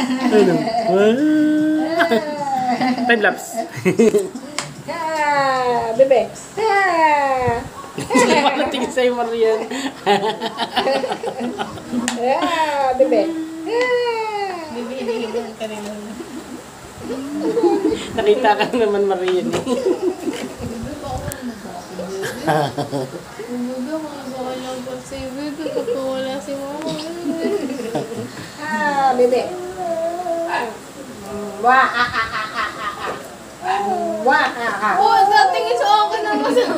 Ano? Time lapse. Bebe. Ano tingin sa'yo, Marian? Bebe. Bebe, hinihigan ka rin. Nakita ka naman, Marian. Bebe, mga baka lang po sa'yo. Bebe, kapag wala si mama. Bebe. Wah, Oh, natingin sa akin naman sa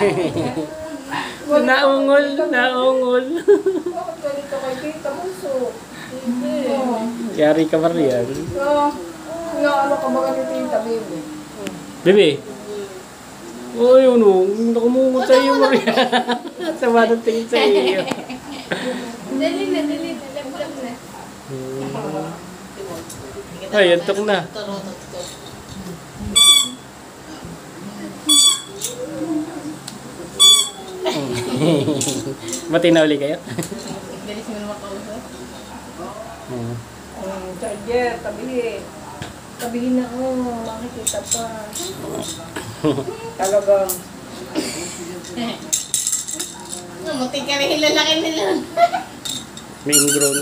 Naungol, naungol. Bakit ganito kay Tita Bunso? Yari ka, Marian. Ano ka ba ni Tita, Bebe? Bebe. Oh, yun o. Nakumungot sa'yo, Marian. Sama ng tingin sa'yo. Dali na. Lab-lab na. Ay, antok na. Mati na uli kayo? Galis mo naman kausap. Charger, tabihin. Tabihin na makikita pa. Talagang. Muti ka rin lalaki nila. May ingrown.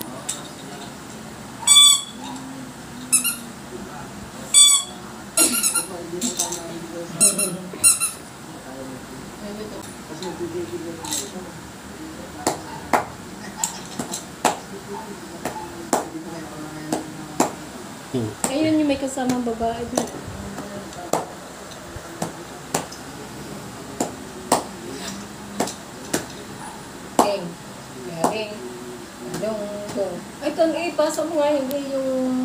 Ayun yung may kasamang babae dito. Galing. Dong. Ay, ito, ipasa mo nga hindi yung